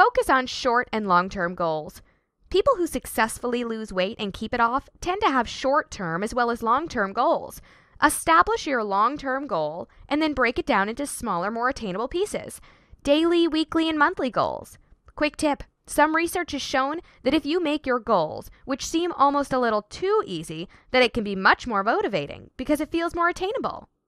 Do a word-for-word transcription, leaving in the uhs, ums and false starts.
Focus on short and long-term goals. People who successfully lose weight and keep it off tend to have short-term as well as long-term goals. Establish your long-term goal and then break it down into smaller, more attainable pieces. Daily, weekly, and monthly goals. Quick tip. Some research has shown that if you make your goals, which seem almost a little too easy, that it can be much more motivating because it feels more attainable.